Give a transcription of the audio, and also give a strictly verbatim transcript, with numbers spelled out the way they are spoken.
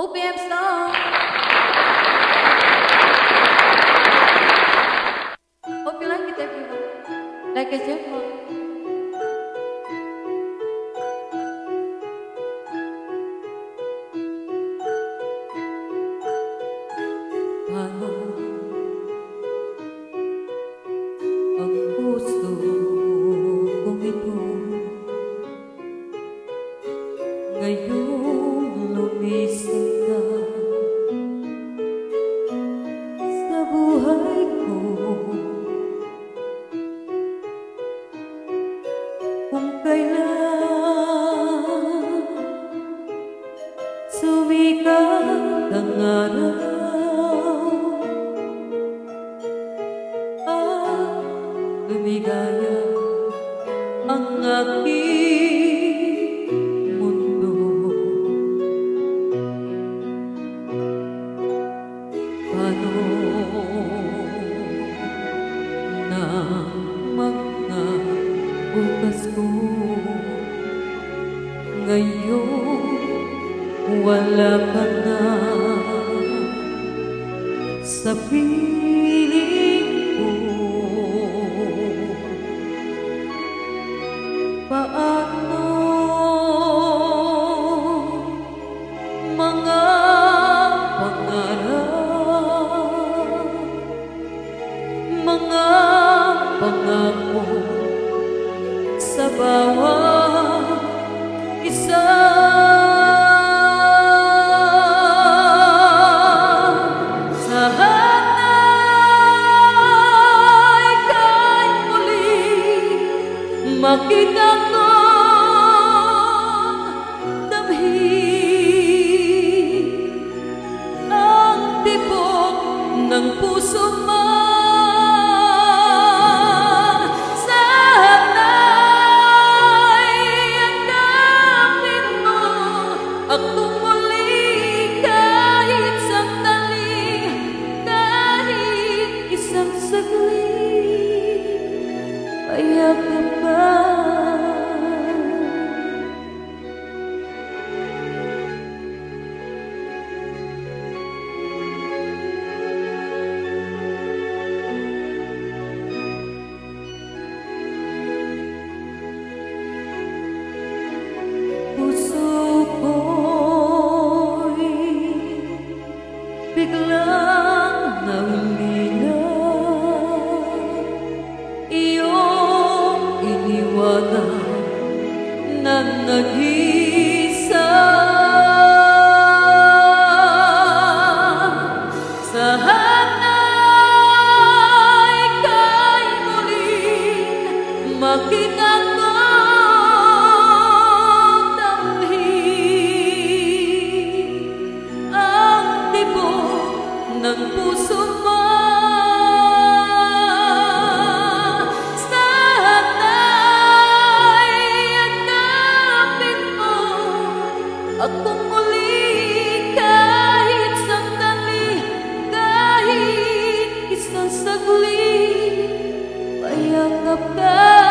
O P M song. Hope you like it, everyone. Like a jackpot. Paano ang puso kong ito ngayong lumising na sa buhay ko? Kung kailan sumikat ang araw at lumigaya ang aking mundo, paano na mga bukas ko ngayon wala ka na sa piling ko? Paano mga pangarap, mga pangako sa bawat isa? Makita kong damhin ang tibok ng puso mo. Sana'y agapin mo akong muli kahit sandali, kahit isang saglit. Payak ka ba? Puso ko'y biglang naulilang iyong iniwanan na nag-isa. Sana'y kay muling makita kong damhin ang tibok ng puso mo. Akong muli kahit sandali, kahit isang saglit, payakap ka.